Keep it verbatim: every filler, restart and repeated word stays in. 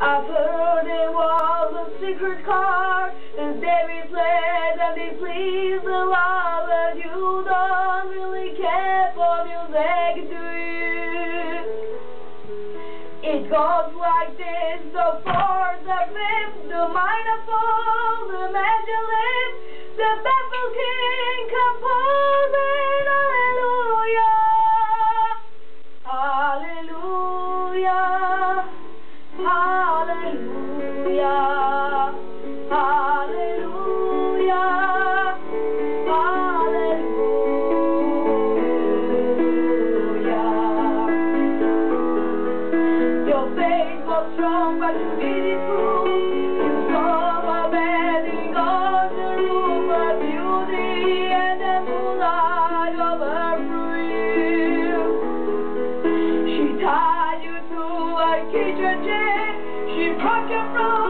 I've heard it was a secret car, and David plays and they please the Lord, but you don't really care for music, do you? It goes like this: the fourth, the fifth, the minor fall, the major lift, the baffled king composing hallelujah, hallelujah, hallelujah, hallelujah, hallelujah. Your faith was strong, but you didn't prove. You saw a wedding on the roof, a beauty and the moonlight overthrew you. She tied you to a kitchen chair, she broke your throne.